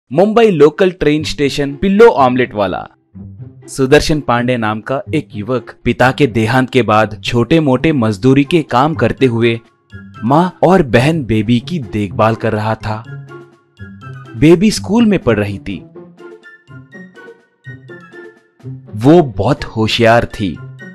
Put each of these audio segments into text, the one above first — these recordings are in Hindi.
Mumbai local train station pillow omelette वाला। सुदर्शन पांडे नाम का एक युवक पिता के देहांत के बाद छोटे मोटे मजदूरी के काम करते हुए माँ और बहन बेबी की देखभाल कर रहा था। बेबी स्कूल में पढ़ रही थी। वो बहुत होशियार थी।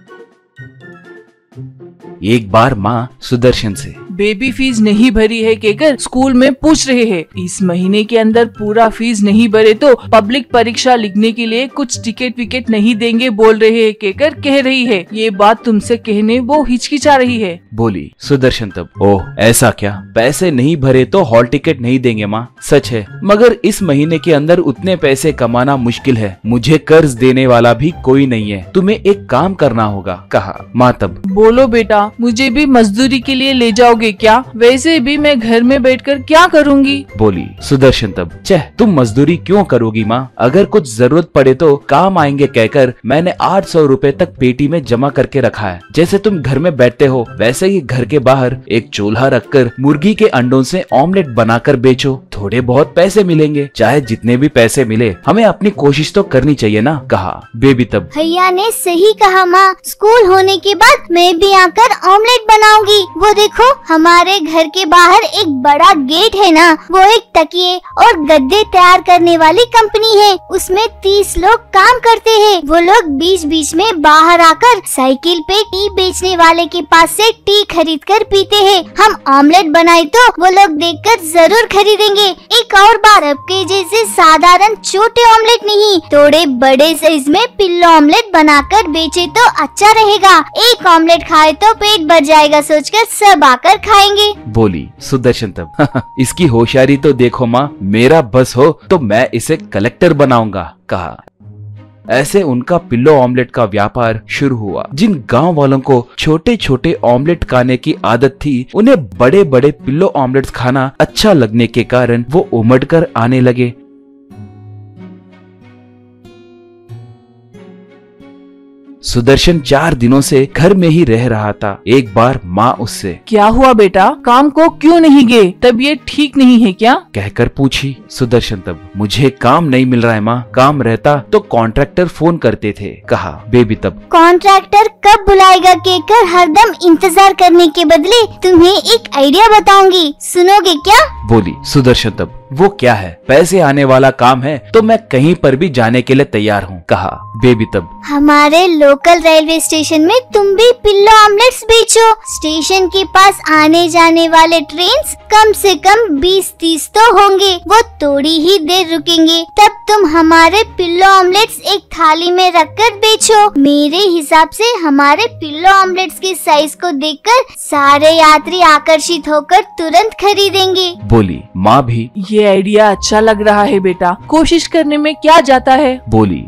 एक बार माँ सुदर्शन से बेबी फीस नहीं भरी है कहकर स्कूल में पूछ रहे हैं। इस महीने के अंदर पूरा फीस नहीं भरे तो पब्लिक परीक्षा लिखने के लिए कुछ टिकट विकेट नहीं देंगे बोल रहे हैं कहकर कह रही है। ये बात तुमसे कहने वो हिचकिचा रही है। बोली सुदर्शन तब, ओह ऐसा क्या, पैसे नहीं भरे तो हॉल टिकट नहीं देंगे माँ? सच है, मगर इस महीने के अंदर उतने पैसे कमाना मुश्किल है। मुझे कर्ज देने वाला भी कोई नहीं है। तुम्हें एक काम करना होगा, कहा माँ तब। बोलो बेटा, मुझे भी मजदूरी के लिए ले जाओगे क्या? वैसे भी मैं घर में बैठकर क्या करूँगी? बोली सुदर्शन तब। चह, तुम मजदूरी क्यों करोगी माँ? अगर कुछ जरूरत पड़े तो काम आएंगे कहकर मैंने 800 रुपए तक पेटी में जमा करके रखा है। जैसे तुम घर में बैठते हो वैसे ही घर के बाहर एक चूल्हा रखकर मुर्गी के अंडों से ऑमलेट बनाकर बेचो। थोड़े बहुत पैसे मिलेंगे। चाहे जितने भी पैसे मिले, हमें अपनी कोशिश तो करनी चाहिए ना, कहा बेबी तब। भैया ने सही कहा माँ, स्कूल होने के बाद मैं भी आकर ऑमलेट बनाऊंगी। वो देखो, हमारे घर के बाहर एक बड़ा गेट है ना, वो एक तकिए और गद्दे तैयार करने वाली कंपनी है। उसमें 30 लोग काम करते हैं। वो लोग बीच बीच में बाहर आकर साइकिल पे टी बेचने वाले के पास से टी खरीद कर पीते हैं। हम ऑमलेट बनाए तो वो लोग देखकर जरूर खरीदेंगे। एक और बार, आपके जैसे साधारण छोटे ऑमलेट नहीं, थोड़े बड़े साइज में पिल्लो ऑमलेट बनाकर बेचे तो अच्छा रहेगा। एक ऑमलेट खाए तो पेट भर जाएगा सोचकर सब आकर खाएंगे, बोली सुदर्शन तब। इसकी होशियारी तो देखो माँ, मेरा बस हो तो मैं इसे कलेक्टर बनाऊंगा, कहा। ऐसे उनका पिल्लो ऑमलेट का व्यापार शुरू हुआ। जिन गांव वालों को छोटे छोटे ऑमलेट खाने की आदत थी, उन्हें बड़े बड़े पिल्लो ऑमलेट्स खाना अच्छा लगने के कारण वो उमड़ कर आने लगे। सुदर्शन 4 दिनों से घर में ही रह रहा था। एक बार माँ उससे, क्या हुआ बेटा, काम को क्यों नहीं गए? तबीयत ठीक नहीं है क्या? कहकर पूछी। सुदर्शन तब, मुझे काम नहीं मिल रहा है माँ। काम रहता तो कॉन्ट्रैक्टर फोन करते थे, कहा बेबी तब। कॉन्ट्रैक्टर कब बुलाएगा कहकर हरदम इंतजार करने के बदले तुम्हें एक आइडिया बताऊंगी, सुनोगे क्या? बोली सुदर्शन तब। वो क्या है? पैसे आने वाला काम है तो मैं कहीं पर भी जाने के लिए तैयार हूँ, कहा बेबी तब। हमारे लोकल रेलवे स्टेशन में तुम भी पिल्लो ऑमलेट्स बेचो। स्टेशन के पास आने जाने वाले ट्रेन्स कम से कम 20-30 तो होंगे। वो थोड़ी ही देर रुकेंगे, तब तुम हमारे पिल्लो ऑमलेट्स एक थाली में रखकर बेचो। मेरे हिसाब से हमारे पिल्लो ऑमलेट्स के साइज को देखकर सारे यात्री आकर्षित होकर तुरंत खरीदेंगे, बोली माँ भी। ये आइडिया अच्छा लग रहा है बेटा, कोशिश करने में क्या जाता है, बोली।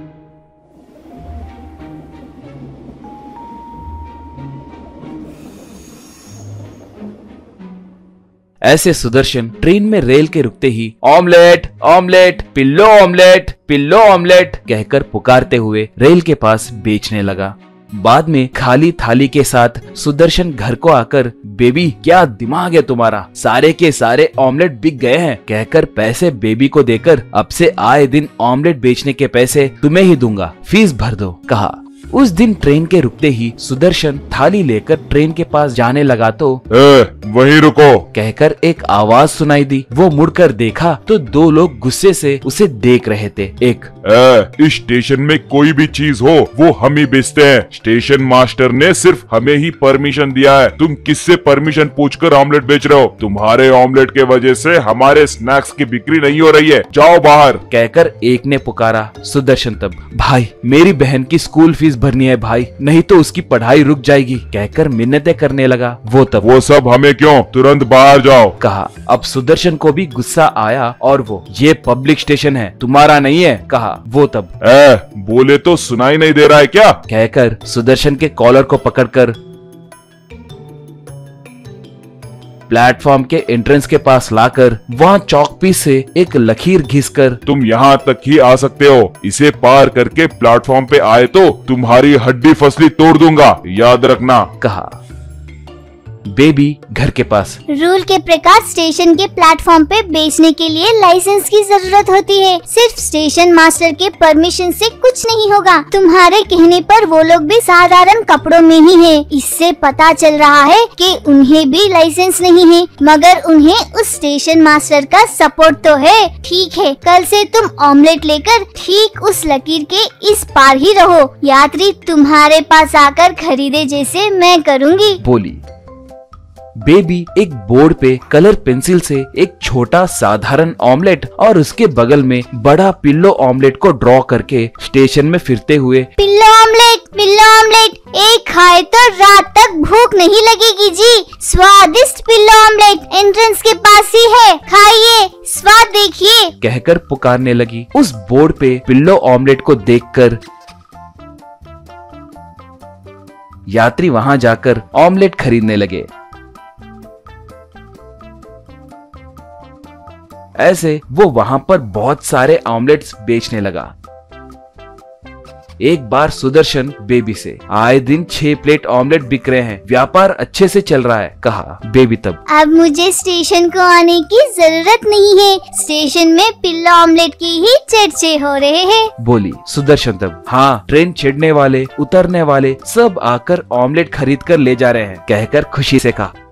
ऐसे सुदर्शन ट्रेन में रेल के रुकते ही omelette omelette pillow omelette pillow omelette कहकर पुकारते हुए रेल के पास बेचने लगा। बाद में खाली थाली के साथ सुदर्शन घर को आकर, बेबी क्या दिमाग है तुम्हारा, सारे के सारे ऑमलेट बिक गए हैं, कहकर पैसे बेबी को देकर अब से आए दिन ऑमलेट बेचने के पैसे तुम्हें ही दूंगा, फीस भर दो, कहा। उस दिन ट्रेन के रुकते ही सुदर्शन थाली लेकर ट्रेन के पास जाने लगा तो वहीं रुको कहकर एक आवाज सुनाई दी। वो मुड़कर देखा तो 2 लोग गुस्से से उसे देख रहे थे। एक, इस स्टेशन में कोई भी चीज हो वो हम ही बेचते हैं। स्टेशन मास्टर ने सिर्फ हमें ही परमिशन दिया है। तुम किससे परमिशन पूछकर ऑमलेट बेच रहे हो? तुम्हारे ऑमलेट के वजह से हमारे स्नैक्स की बिक्री नहीं हो रही है, जाओ बाहर, कहकर एक ने पुकारा। सुदर्शन तब, भाई मेरी बहन की स्कूल फीस भरनी है भाई, नहीं तो उसकी पढ़ाई रुक जाएगी, कहकर मिन्नतें करने लगा। वो सब हमें क्यों, तुरंत बाहर जाओ, कहा। अब सुदर्शन को भी गुस्सा आया और वो, ये पब्लिक स्टेशन है, तुम्हारा नहीं है, कहा। वो तब, बोले तो सुनाई नहीं दे रहा है क्या, कहकर सुदर्शन के कॉलर को पकड़कर प्लेटफॉर्म के एंट्रेंस के पास लाकर वहाँ चौकपीस से एक लकीर घिसकर, तुम यहाँ तक ही आ सकते हो, इसे पार करके प्लेटफॉर्म पे आए तो तुम्हारी हड्डी फसली तोड़ दूंगा, याद रखना, कहा। बेबी घर के पास। रूल के प्रकार स्टेशन के प्लेटफॉर्म पे बेचने के लिए लाइसेंस की जरूरत होती है। सिर्फ स्टेशन मास्टर के परमिशन से कुछ नहीं होगा। तुम्हारे कहने पर वो लोग भी साधारण कपड़ों में ही है। इससे पता चल रहा है कि उन्हें भी लाइसेंस नहीं है, मगर उन्हें उस स्टेशन मास्टर का सपोर्ट तो है। ठीक है, कल से तुम ऑमलेट लेकर ठीक उस लकीर के इस पार ही रहो। यात्री तुम्हारे पास आकर खरीदे जैसे मैं करूँगी, बोली। बेबी एक बोर्ड पे कलर पेंसिल से एक छोटा साधारण ऑमलेट और उसके बगल में बड़ा पिल्लो ऑमलेट को ड्रॉ करके स्टेशन में फिरते हुए, पिल्लो ऑमलेट एक खाए तो रात तक भूख नहीं लगेगी जी। स्वादिष्ट पिल्लो ऑमलेट एंट्रेंस के पास ही है, खाइए, स्वाद देखिए, कहकर पुकारने लगी। उस बोर्ड पे पिल्लो ऑमलेट को देखकर यात्री वहां जाकर ऑमलेट खरीदने लगे। ऐसे वो वहां पर बहुत सारे ऑमलेट्स बेचने लगा। एक बार सुदर्शन बेबी से, आए दिन 6 प्लेट ऑमलेट बिक रहे हैं, व्यापार अच्छे से चल रहा है, कहा। बेबी तब, अब मुझे स्टेशन को आने की जरूरत नहीं है, स्टेशन में पिल्लो ऑमलेट की ही चर्चे हो रहे हैं, बोली। सुदर्शन तब, हाँ, ट्रेन चढ़ने वाले उतरने वाले सब आकर ऑमलेट खरीद कर ले जा रहे हैं, कहकर खुशी से कहा।